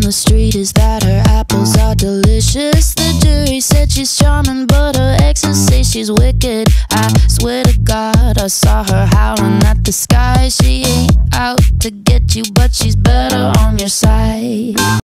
the street is that her apples are delicious. The jury said she's charming, but her exes say she's wicked. I swear to God, I saw her howling at the sky. She ain't out to get you, but she's better on your side.